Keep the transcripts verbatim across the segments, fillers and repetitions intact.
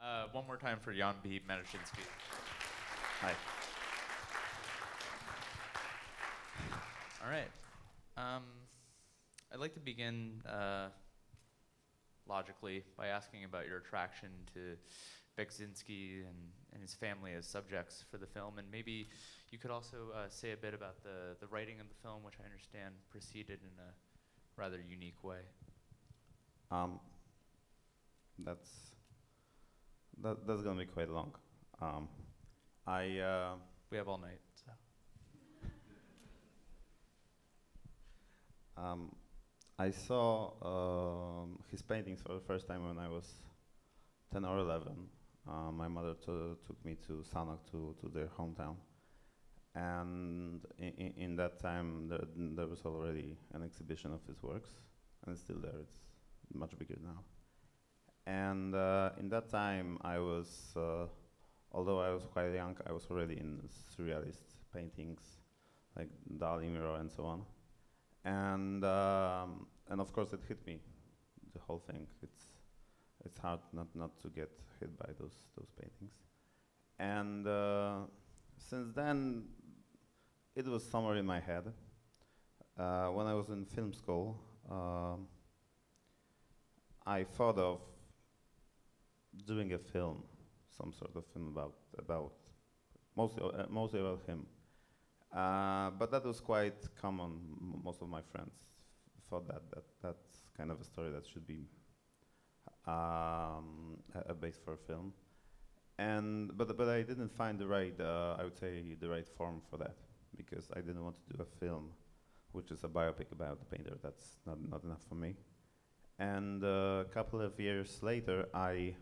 Uh, one more time for Jan B. Matuszynski. Hi. All right. Um, I'd like to begin uh, logically by asking about your attraction to Beksiński and, and his family as subjects for the film, and maybe you could also uh, say a bit about the, the writing of the film, which I understand proceeded in a rather unique way. Um, that's that, that's gonna be quite long. Um, I uh, we have all night. So. um, I saw um, his paintings for the first time when I was ten or eleven. Uh, my mother t- took me to Sanok, to, to their hometown, and in, in, in that time there, there was already an exhibition of his works, and it's still there. It's much bigger now. And uh, in that time, I was, uh, although I was quite young, I was already in surrealist paintings, like Dali, Miro, and so on. And um, and of course, it hit me, the whole thing. It's it's hard not not to get hit by those those paintings. And uh, since then, it was somewhere in my head. Uh, when I was in film school, um, I thought of doing a film, some sort of film about about mostly uh, mostly about him. Uh, but that was quite common. M most of my friends thought that, that that's kind of a story that should be um, a, a base for a film. And but but I didn't find the right uh, I would say the right form for that, because I didn't want to do a film which is a biopic about the painter. That's not not enough for me. And uh, a couple of years later, I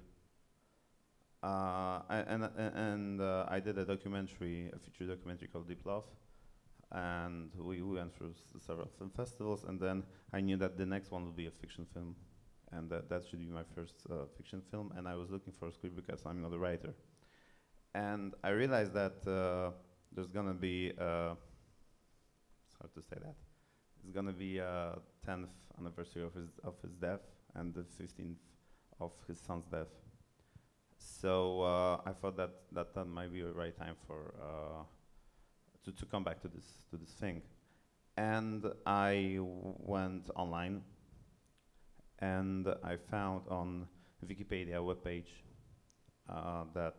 uh, I, and uh, and uh, I did a documentary, a feature documentary called Deep Love, and we, we went through s several film festivals. And then I knew that the next one would be a fiction film, and that that should be my first uh, fiction film. And I was looking for a script because I'm not a writer, and I realized that uh, there's gonna be uh, it's hard to say that. It's gonna be a uh, tenth anniversary of his of his death and the fifteenth of his son's death. So uh, I thought that, that that might be a right time for uh, to to come back to this to this thing, and I w went online, and I found on Wikipedia webpage uh, that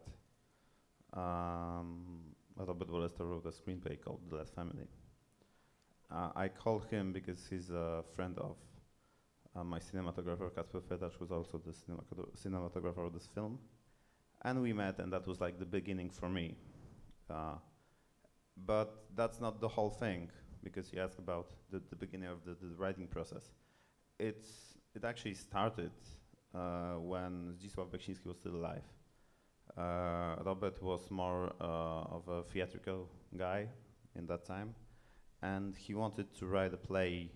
um, Robert Bolester wrote a screenplay called The Last Family. Uh, I called him because he's a friend of uh, my cinematographer, Kacper Fetasz, who's also the cinematographer of this film. And we met, and that was like the beginning for me. Uh, but that's not the whole thing, because you asked about the, the beginning of the, the writing process. It's, it actually started uh, when Zdzisław Beksiński was still alive. Uh, Robert was more uh, of a theatrical guy in that time, and he wanted to write a play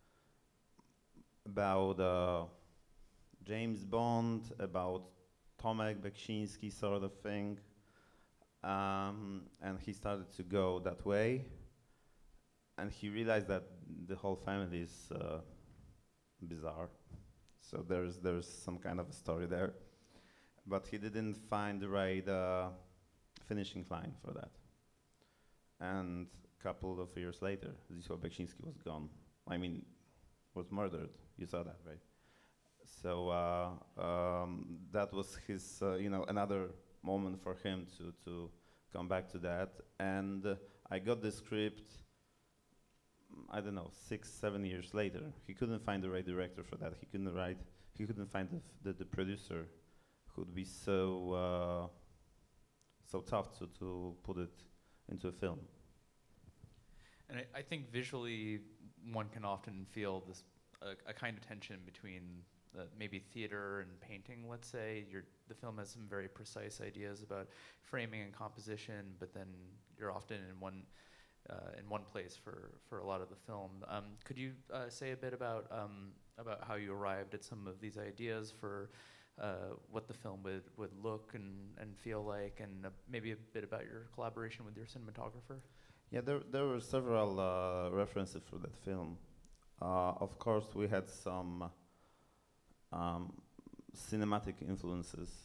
about uh, James Bond, about Tomasz Beksiński sort of thing, um, and he started to go that way, and he realized that the whole family is uh, bizarre, so there's there's some kind of a story there, but he didn't find the right uh, finishing line for that. And a couple of years later, Zdzisław Beksiński was gone. I mean, was murdered. You saw that, right? So uh, um, that was his, uh, you know, another moment for him to to come back to that. And uh, I got the script, I don't know, six, seven years later. He couldn't find the right director for that. He couldn't write. He couldn't find the f the, the producer who'd be so uh, so tough to to put it into a film. And I, I think visually, one can often feel this uh, a kind of tension between Uh, maybe theater and painting, let's say. You're, the film has some very precise ideas about framing and composition, but then you're often in one uh, in one place for, for a lot of the film. Um, could you uh, say a bit about um, about how you arrived at some of these ideas for uh, what the film would, would look and, and feel like, and uh, maybe a bit about your collaboration with your cinematographer? Yeah, there, there were several uh, references for that film. Uh, of course, we had some Um, cinematic influences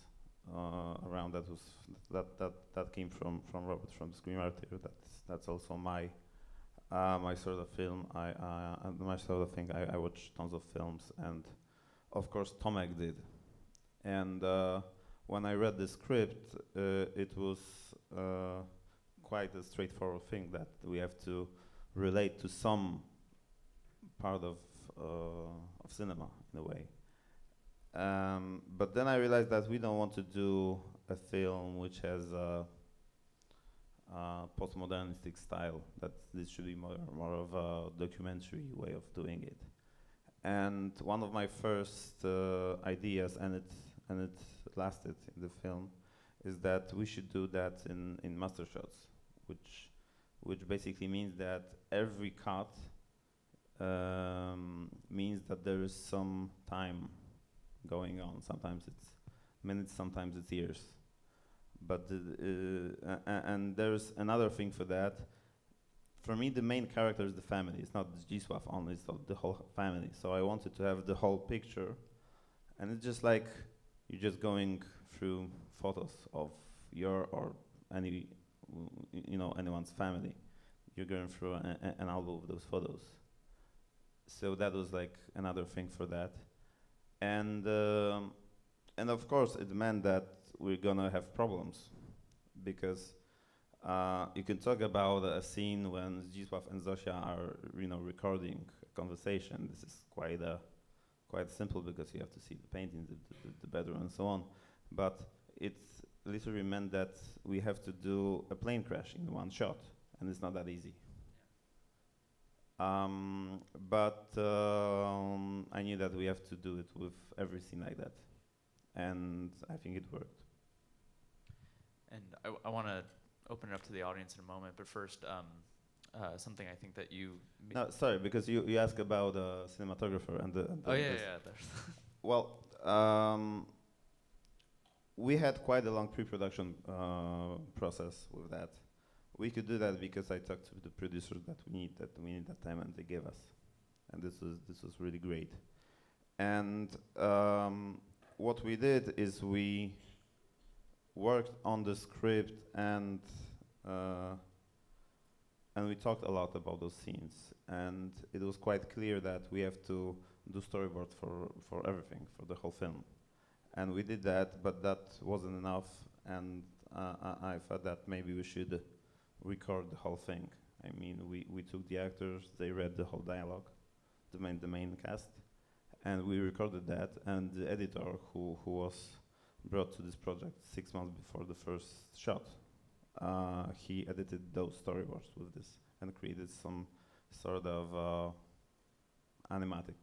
uh, around that was that that that came from from Robert, from the screenwriter. That's that's also my uh, my sort of film. I uh, my sort of thing. I, I watch tons of films, and of course Tomek did. And uh, when I read the script, uh, it was uh, quite a straightforward thing that we have to relate to some part of uh, of cinema in a way. Um, but then I realized that we don't want to do a film which has a, a postmodernistic style. That this should be more more of a documentary way of doing it. And one of my first uh, ideas, and it and it lasted in the film, is that we should do that in in master shots, which which basically means that every cut um, means that there is some time going on. Sometimes it's minutes, sometimes it's years. But the, uh, uh, and there's another thing for that. For me, the main character is the family. It's not Zdzisław only, it's the whole family. So I wanted to have the whole picture. And it's just like you're just going through photos of your or any, you know, anyone's family. You're going through a, a, an album of those photos. So that was like another thing for that. And um, and of course it meant that we're gonna have problems, because uh, you can talk about a scene when Zdzisław and Zofia are, you know, recording a conversation. This is quite a quite simple because you have to see the painting, the, the, the bedroom, and so on. But it literally meant that we have to do a plane crash in one shot, and it's not that easy. Um, but um, I knew that we have to do it with every scene like that, and I think it worked. And I, I want to open it up to the audience in a moment, but first, um, uh, something I think that you... No, sorry, because you, you asked about the cinematographer and the... And the oh, yeah, yeah. There's well, um, we had quite a long pre-production uh, process with that. We could do that because I talked to the producers that we need that we need that time, and they gave us, and this was this was really great. And um, what we did is we worked on the script, and uh, and we talked a lot about those scenes, and it was quite clear that we have to do storyboard for for everything, for the whole film, and we did that, but that wasn't enough, and uh, I, I thought that maybe we should record the whole thing. I mean, we, we took the actors, they read the whole dialogue, the main the main cast, and we recorded that. And the editor, who who was brought to this project six months before the first shot, uh, he edited those storyboards with this and created some sort of uh, animatic.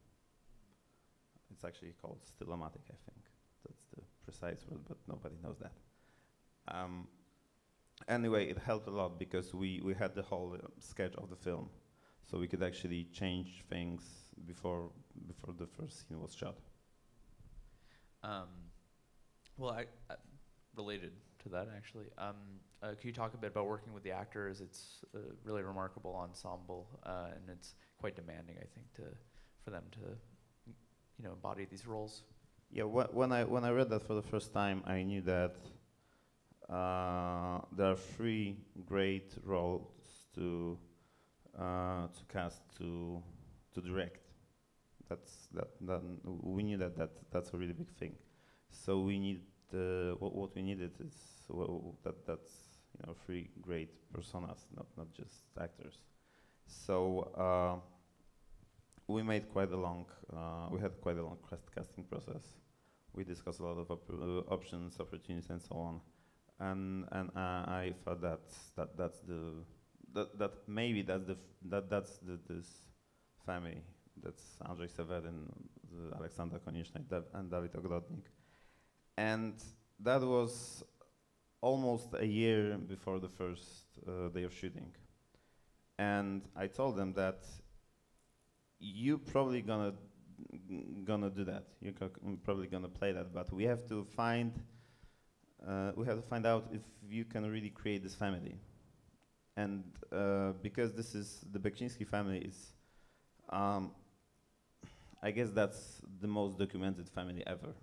It's actually called stillomatic, I think. That's the precise word, but nobody knows that. Um, Anyway, it helped a lot because we, we had the whole uh, sketch of the film, so we could actually change things before before the first scene was shot. Um, well, I, I related to that actually. Um, uh, could you talk a bit about working with the actors? It's a really remarkable ensemble, uh, and it's quite demanding, I think, to for them to, you know, embody these roles. Yeah, wh when I when I read that for the first time, I knew that Uh, there are three great roles to uh, to cast to to direct. That's that. that we knew that that that's a really big thing. So we need uh, what what we needed is well, that that's you know three great personas, not not just actors. So uh, we made quite a long. Uh, we had quite a long cast casting process. We discussed a lot of op uh, options, opportunities, and so on. And and uh, I thought that that that's the that that maybe that's the f that that's the this family. That's Andrzej Seweryn, Aleksandra Konieczna, and Dawid Ogrodnik, and that was almost a year before the first uh, day of shooting. And I told them that you probably gonna gonna do that. You're go probably gonna play that, but we have to find. Uh, we have to find out if you can really create this family. And uh, because this is, the Beksiński family is, um, I guess that's the most documented family ever.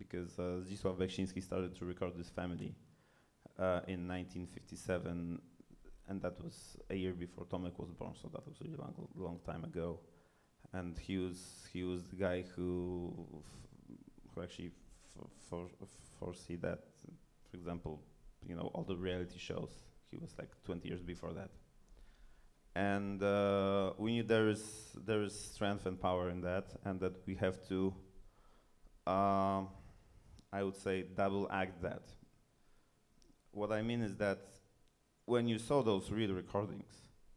because uh, Zdzisław Beksiński started to record this family uh, in nineteen fifty-seven, and that was a year before Tomek was born, so that was a really long, long time ago. And he was he was the guy who f who actually f for foresee that, for example, you know, all the reality shows. He was like twenty years before that. And uh, we knew there is there is strength and power in that, and that we have to, uh, I would say, double act that. What I mean is that when you saw those real recordings,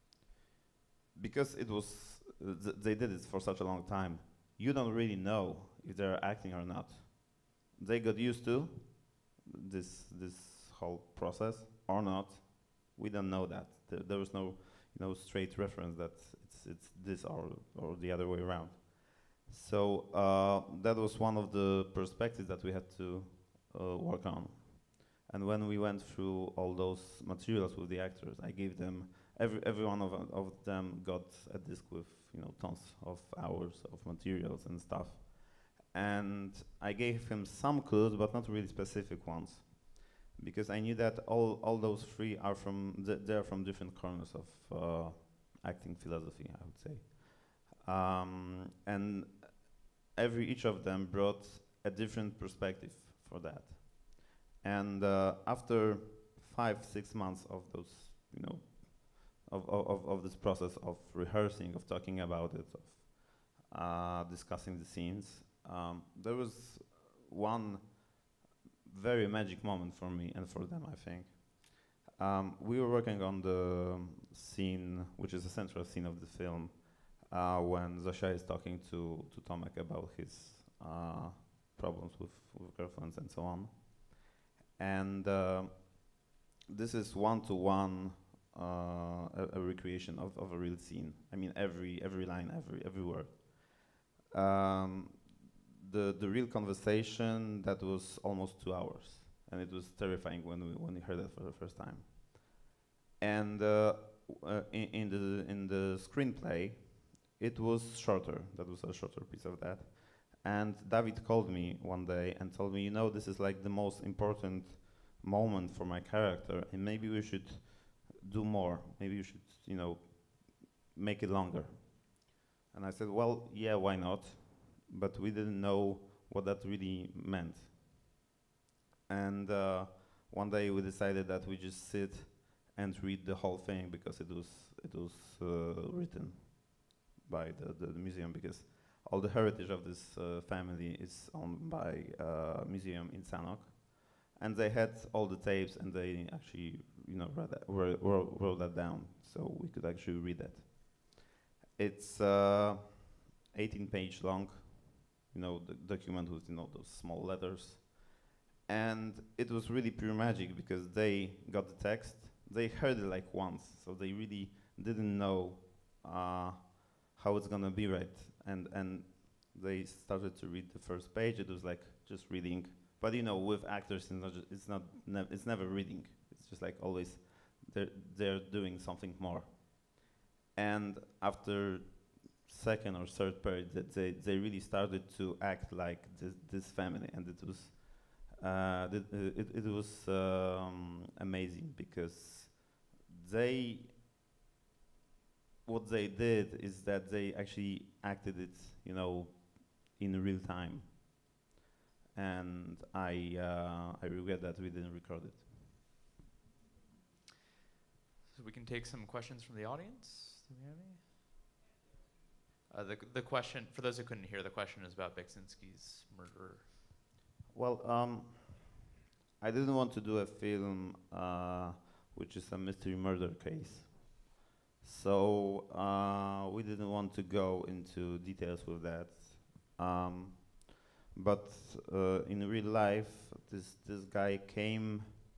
because it was th they did it for such a long time, you don't really know if they're acting or not. They got used to this this whole process or not. We don't know that. There, there was no you know straight reference that it's it's this or or the other way around. So uh, that was one of the perspectives that we had to uh, work on. And when we went through all those materials with the actors, I gave them every every one of of them got a disc with you know tons of hours of materials and stuff. And I gave him some clues, but not really specific ones, because I knew that all all those three are from th they're from different corners of uh, acting philosophy, I would say. Um, and every each of them brought a different perspective for that. And uh, after five, six months of those, you know, of, of, of this process of rehearsing, of talking about it, of uh, discussing the scenes, um, there was one very magic moment for me and for them, I think. Um, we were working on the scene, which is a central scene of the film, uh, when Zofia is talking to, to Tomek about his uh, problems with, with girlfriends and so on. And uh, this is one-to-one uh, a, a recreation of, of a real scene. I mean, every every line, every every word. Um, the the real conversation that was almost two hours, and it was terrifying when we when we heard it for the first time. And uh, uh, in, in the in the screenplay, it was shorter. That was a shorter piece of that. And David called me one day and told me, you know, this is like the most important moment for my character, and maybe we should do more. Maybe you should, you know, make it longer. And I said, well, yeah, why not? But we didn't know what that really meant. And uh, one day we decided that we just sit and read the whole thing, because it was it was uh, written by the, the, the museum, because all the heritage of this uh, family is owned by a uh, museum in Sanok, and they had all the tapes, and they actually, you know, wrote that, wrote, wrote, wrote that down, so we could actually read it. It's uh, eighteen page long, you know, the document with you know those small letters, and it was really pure magic, because they got the text, they heard it like once, so they really didn't know uh, how it's gonna be right. And and they started to read the first page. It was like just reading, but you know, with actors, it's not. Ju it's not. Ne it's never reading. It's just like always, they're they're doing something more. And after second or third page, that they they really started to act like this this family, and it was uh, th it it was um, amazing, because they. What they did is that they actually acted it, you know, in real time, and I uh, I regret that we didn't record it. So we can take some questions from the audience. Do we have any? Uh, the the question, for those who couldn't hear, the question is about Beksiński's murderer. Well, um, I didn't want to do a film uh, which is a mystery murder case. So uh, we didn't want to go into details with that, um, but uh, in real life, this this guy came.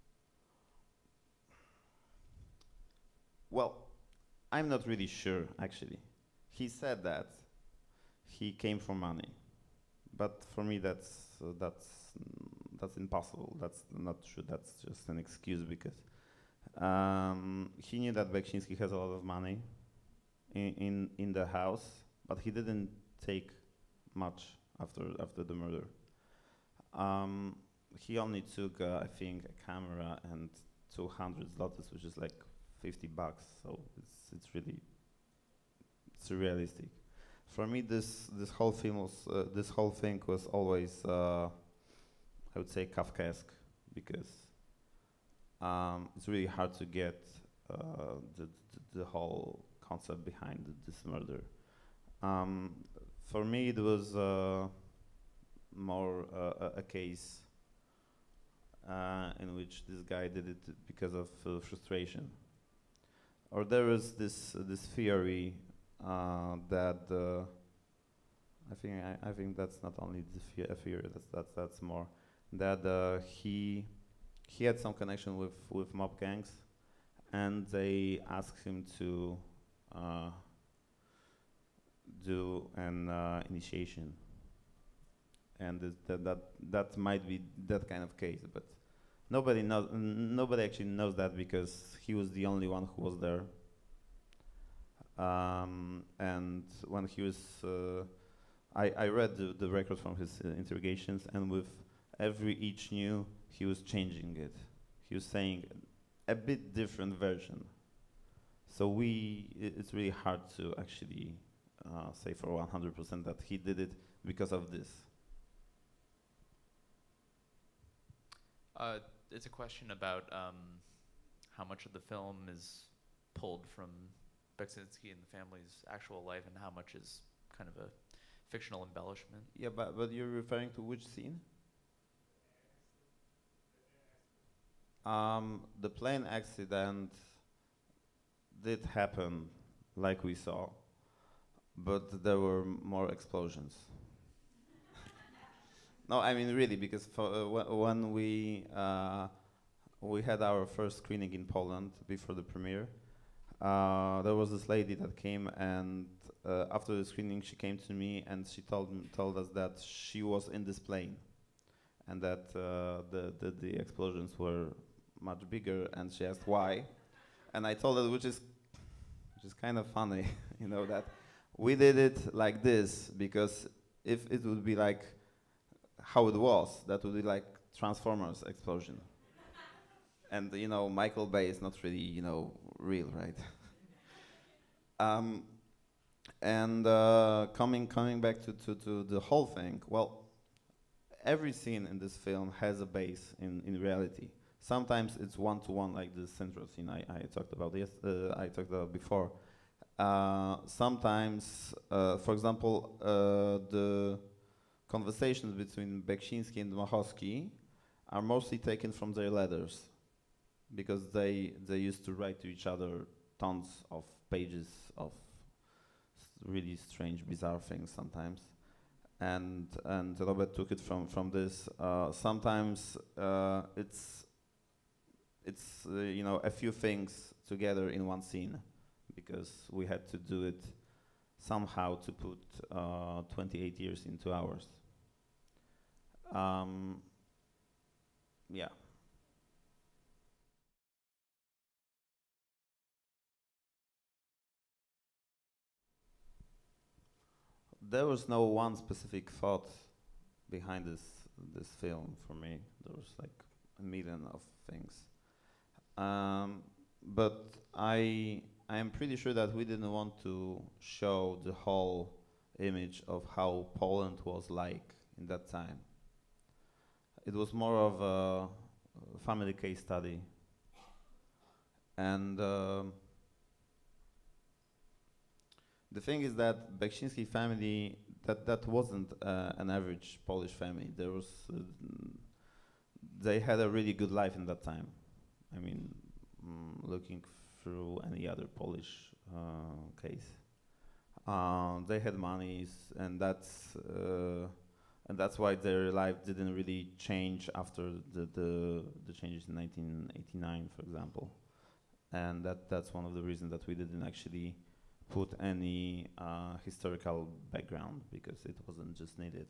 Well, I'm not really sure actually. He said that he came for money, but for me that's uh, that's that's impossible. That's not true. That's just an excuse, because. Um, he knew that Beksiński has a lot of money in, in in the house, but he didn't take much after after the murder. Um, he only took, uh, I think, a camera and two hundred zlotys, which is like fifty bucks. So it's it's really surrealistic. For me, this this whole film was uh, this whole thing was always, uh, I would say, Kafkaesque, because um, it's really hard to get uh, the, the the whole concept behind th this murder. Um, for me, it was uh, more uh, a, a case uh, in which this guy did it because of uh, frustration. Or there is this uh, this theory uh, that uh, I think I, I think that's not only the the a theory, that's that's that's more that uh, he he had some connection with with mob gangs, and they asked him to uh, do an uh, initiation, and th that that that might be that kind of case, but nobody knows. N nobody actually knows that because he was the only one who was there. Um, and when he was, uh, I I read the, the record from his uh, interrogations, and with every each new, he was changing it. He was saying a bit different version. So we, i it's really hard to actually uh, say for one hundred percent that he did it because of this. Uh, it's a question about um, how much of the film is pulled from Beksiński and the family's actual life, and how much is kind of a fictional embellishment. Yeah, but but you're referring to which scene? Um, the plane accident did happen, like we saw, but there were m more explosions. No, I mean really, because for, uh, wh when we uh, we had our first screening in Poland before the premiere, uh, there was this lady that came, and uh, after the screening, she came to me and she told m told us that she was in this plane, and that uh, the, the the explosions were much bigger, and she asked why, and I told her, which is which is kind of funny, you know, that we did it like this because if it would be like how it was, that would be like Transformers explosion. And you know, Michael Bay is not really, you know, real, right? um, and uh, coming coming back to, to, to the whole thing, well, every scene in this film has a base in, in reality. Sometimes it's one to one, like the central scene I, I talked about yes, uh, I talked about before. Uh, sometimes, uh, for example, uh, the conversations between Beksiński and Machowski are mostly taken from their letters, because they they used to write to each other tons of pages of really strange, bizarre things sometimes, and and Robert took it from from this. Uh, sometimes uh, it's it's uh, you know, a few things together in one scene, because we had to do it somehow to put uh, twenty-eight years into hours. Um, yeah. There was no one specific thought behind this this film for me. There was like a million of things, um, but I I am pretty sure that we didn't want to show the whole image of how Poland was like in that time. It was more of a family case study, and um, the thing is that Beksiński family, that that wasn't uh, an average Polish family. There was, uh, they had a really good life in that time. I mean, mm, looking through any other Polish uh, case, uh, they had monies, and that's uh, and that's why their life didn't really change after the the, the changes in nineteen eighty-nine, for example. And that that's one of the reasons that we didn't actually put any uh, historical background, because it wasn't just needed.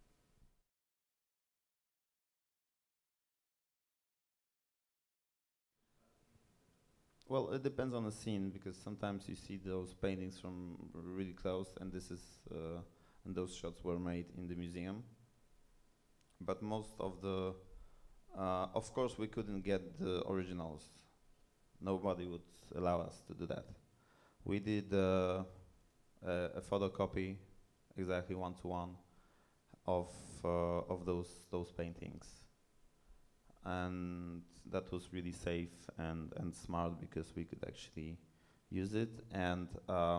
Well, it depends on the scene, because sometimes you see those paintings from really close, and this is uh, and those shots were made in the museum. but most of the, uh, of course, we couldn't get the originals. Nobody would allow us to do that. We did uh, a, a photocopy, exactly one to one, of uh, of those those paintings, and that was really safe and and smart because we could actually use it. And uh,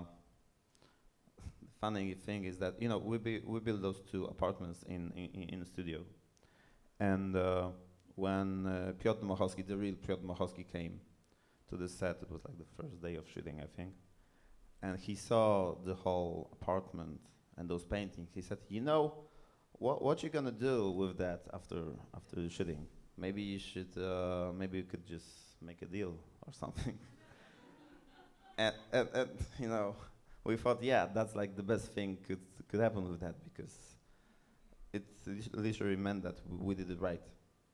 the funny thing is that, you know, we bu we built those two apartments in in, in the studio, and uh, when uh, Piotr Mochowski, the real Piotr Mochowski, came to the set, it was like the first day of shooting, I think, and he saw the whole apartment and those paintings. He said, "You know, what what you gonna do with that after after the shooting? Maybe you should, uh, maybe you could just make a deal or something." and, and, and you know, we thought, yeah, that's like the best thing could could happen with that, because it literally meant that w we did it right.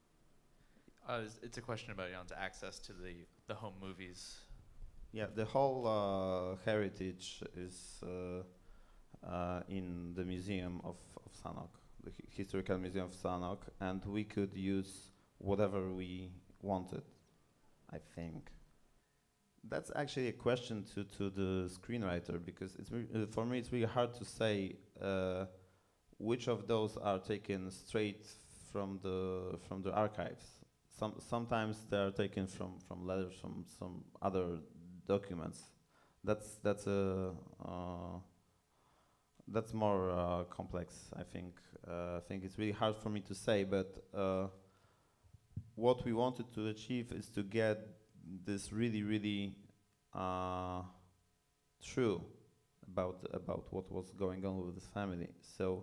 Uh, it's, it's a question about Jan's access to the the home movies. Yeah, the whole uh, heritage is uh, uh, in the museum of, of Sanok, the hi historical museum of Sanok, and we could use whatever we wanted, I think. That's actually a question to, to the screenwriter, because it's uh, for me it's really hard to say uh, which of those are taken straight from the from the archives. Some sometimes they are taken from from letters from some other documents. That's that's a uh, that's more uh, complex. I think uh, I think it's really hard for me to say, but uh, what we wanted to achieve is to get this really really uh, true about about what was going on with this family. So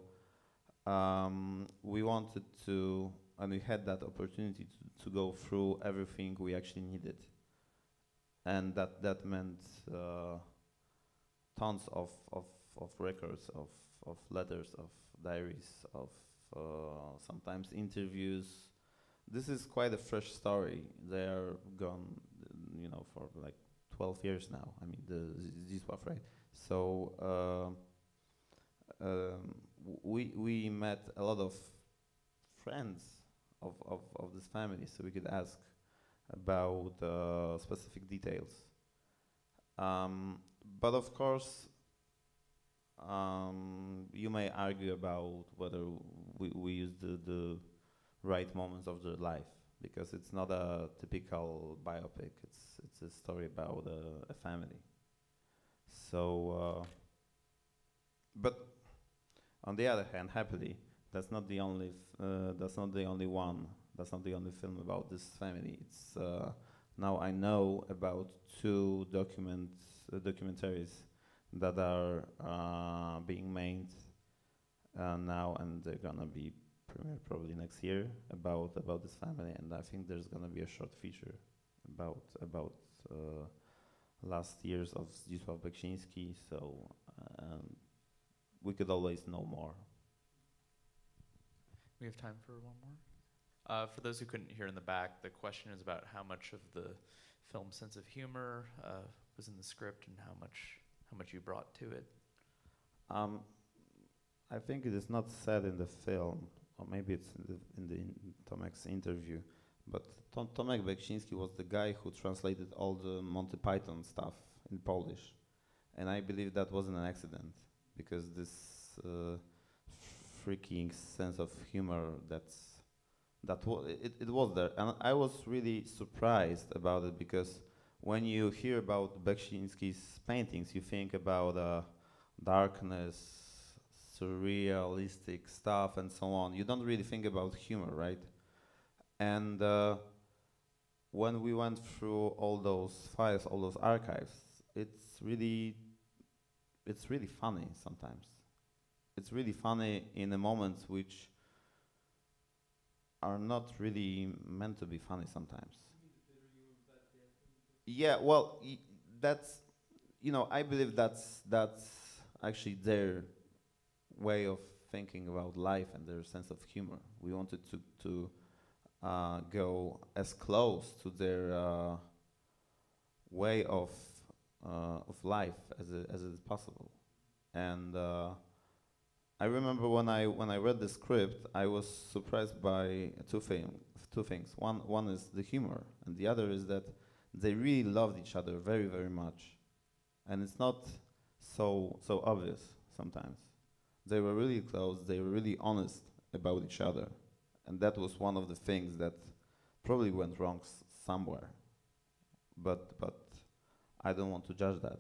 um, we wanted to, and we had that opportunity to, to go through everything we actually needed. And that, that meant uh, tons of, of, of records, of, of letters, of diaries, of uh, sometimes interviews. This is quite a fresh story. They are gone, you know, for like twelve years now. I mean, the Zdzisław, right? So uh, um, we, we met a lot of friends of, of, of this family, so we could ask about uh, specific details. Um, but of course, um, you may argue about whether we, we use the, the right moments of their life, because it's not a typical biopic. It's, it's a story about a, a family. So, uh, but on the other hand, happily, that's not the only, f uh, that's not the only one. That's not the only film about this family. It's uh, now I know about two documents, uh, documentaries that are uh, being made uh, now, and they're gonna be premiered probably next year about about this family. And I think there's gonna be a short feature about about uh, last years of Zdzisław Beksiński. So um, we could always know more. We have time for one more. Uh, for those who couldn't hear in the back, the question is about how much of the film's sense of humor uh, was in the script, and how much how much you brought to it. Um, I think it is not said in the film, or maybe it's in the, in the in Tomek's interview, but Tom, Tomek Beksiński was the guy who translated all the Monty Python stuff in Polish, and I believe that wasn't an accident, because this uh, freaking sense of humor that's that wa it, it was there, and I was really surprised about it, because when you hear about Beksiński's paintings, you think about uh, darkness, surrealistic stuff, and so on. You don't really think about humor, right? And uh, when we went through all those files, all those archives, it's really, it's really funny sometimes. It's really funny in the moments which are not really meant to be funny sometimes. Yeah, well, y that's, you know, I believe that's that's actually their way of thinking about life and their sense of humor. We wanted to to uh, go as close to their uh, way of uh, of life as it, as it is possible, and uh, I remember when I when I read the script, I was surprised by two things. Two things. One one is the humor, and the other is that they really loved each other very very much, and it's not so so obvious sometimes. They were really close. They were really honest about each other, and that was one of the things that probably went wrong s- somewhere. But but I don't want to judge that.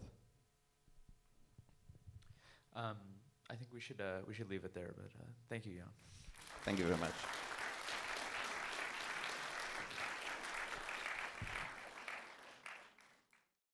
Um, I think we should uh, we should leave it there. But uh, thank you, Jan. Thank you very much.